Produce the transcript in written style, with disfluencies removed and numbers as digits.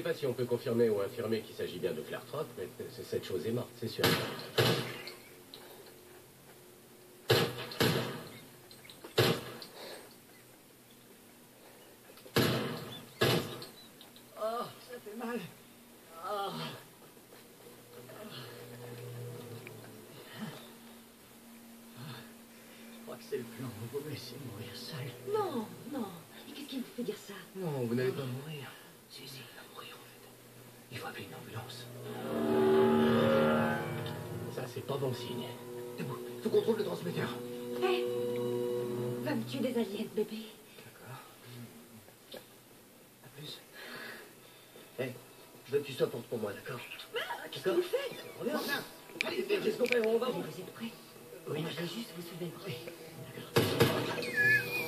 pas si on peut confirmer ou infirmer qu'il s'agit bien de Claire Trott, mais cette chose est morte, c'est sûr. Oh, ça fait mal. Oh. Je crois que c'est le plan. Vous me laissez mourir seul. Non, non. Et qu'est-ce qui vous fait dire ça? Non, vous n'allez pas mourir. Si, il va mourir en fait. Il faut appeler une ambulance. Ça, c'est pas bon signe. Debout, il faut qu'on trouve le transmetteur. Hé, va me tuer des aliens, bébé. D'accord. À plus. Hé, je veux que tu sois pour moi, d'accord? Qu'est-ce que vous faites? Reviens, viens. Allez, vite, qu'est-ce qu'on fait? On va où? Vous êtes prêts? Oui, Moi, je vais juste vous sauver. D'accord.